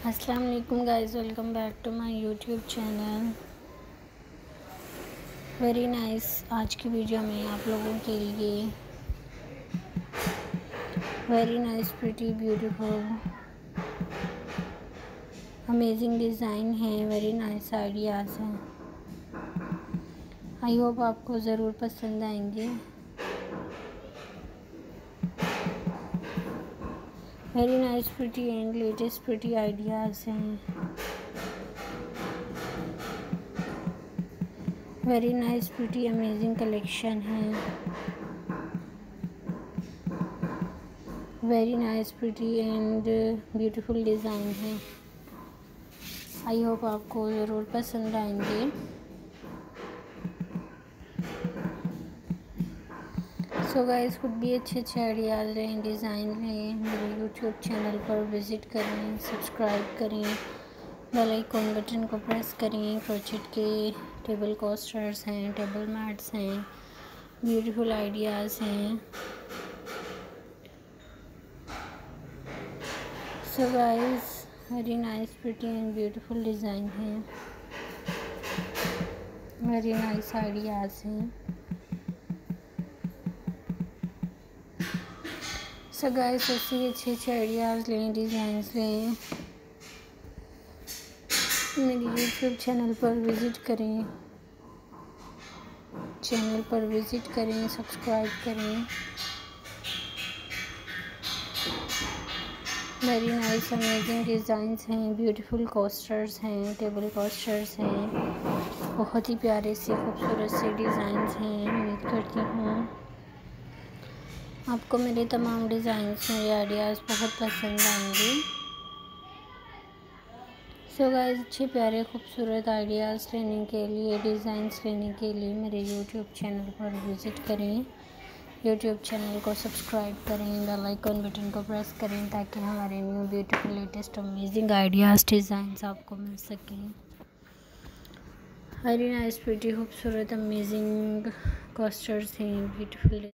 अस्सलाम वालेकुम guys, welcome back to my YouTube channel. Very nice. आज की वीडियो में आप लोगों के लिए very nice, pretty, beautiful, amazing design है, वेरी नाइस आइडियाज़ हैं। आई होप आपको ज़रूर पसंद आएंगे। Very nice, pretty and latest pretty ideas हैं। Very nice, pretty, amazing collection है। Very nice, pretty and beautiful design है। आई होप आपको ज़रूर पसंद आएंगे। सो गाइस, खुद भी अच्छे आइडियाज़ लें, डिज़ाइन लें, मेरे यूट्यूब चैनल पर विज़िट करें, सब्सक्राइब करें, बेल आइकन बटन को प्रेस करें। क्रोचेट के टेबल कोस्टर्स हैं, टेबल मैट्स हैं, ब्यूटीफुल आइडियाज़ हैं। So guys, very nice, pretty and beautiful design है, वेरी नाइस आइडियाज़ हैं। सो गाइस, ऐसे अच्छे आइडियाज़ लें, डिज़ाइंस लें, मेरी यूट्यूब चैनल पर विज़िट करें, सब्सक्राइब करें। वेरी नाइस, अमेजिंग डिज़ाइंस हैं, ब्यूटीफुल कोस्टर्स हैं, टेबल कोस्टर्स हैं, बहुत ही प्यारे से खूबसूरत से डिज़ाइंस हैं। उम्मीद करती हूँ आपको मेरे तमाम डिज़ाइंस, मेरे आइडियाज़ बहुत पसंद आएंगे। सो गाइस, अच्छे प्यारे खूबसूरत आइडियाज़ लेने के लिए, डिज़ाइंस लेने के लिए मेरे यूट्यूब चैनल पर विज़िट करें। यूट्यूब चैनल को सब्सक्राइब करें, बेल आइकन बटन को प्रेस करें ताकि हमारे new beautiful latest amazing ideas, designs आपको मिल सकें। वेरी नाइस, प्रिटी, खूबसूरत, अमेजिंग कोस्टर्स हैं, ब्यूटीफुल।